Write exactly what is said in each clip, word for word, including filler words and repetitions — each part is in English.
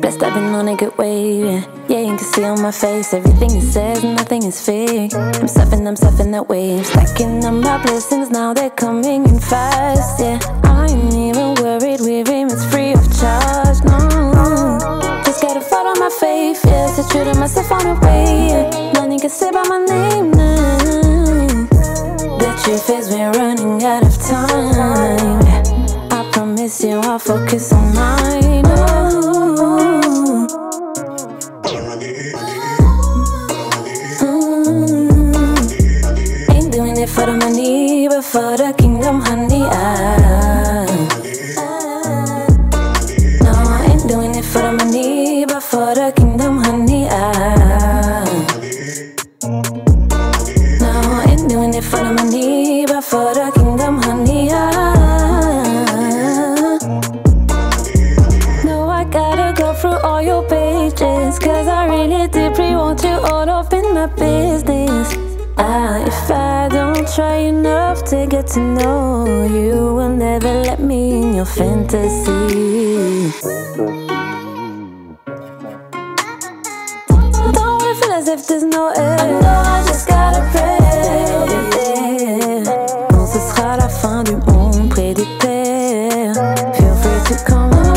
Best I've been on a good wave, yeah. Yeah, you can see on my face everything it says, nothing is fake. I'm surfing, I'm surfing that wave, stacking up my blessings, now they're coming in fast, yeah. I ain't even worried with him, it's free of charge, no. Just gotta follow my faith, yeah. Stay true to myself on the way, yeah. Nothing can say by my name now. The truth is we're running out of time, yeah. I promise you I'll focus on mine, oh. For the money, but for the kingdom, honey, I No, I ain't doing it for the money, but for the kingdom, honey, I No, I ain't doing it for the money, but for the kingdom, honey, I No, I gotta go through all your pages, cause I really deeply want you all up in my business. Ah, if I don't try enough to get to know you, will never let me in your fantasy. Don't wanna feel as if there's no air. I know I just gotta pray. Quand ce sera la fin du monde, près des pères, feel free to come on.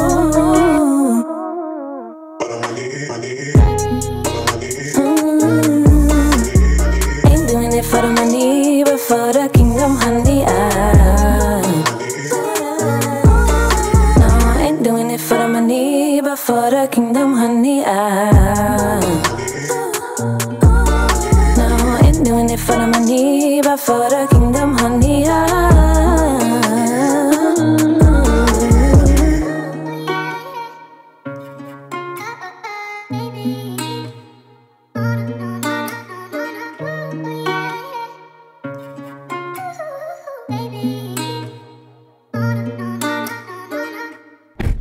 For the money, but for the kingdom, honey, I No, I ain't doing it for the money, but for the kingdom, honey, I No, I ain't doing it for the money, but for the kingdom, honey, I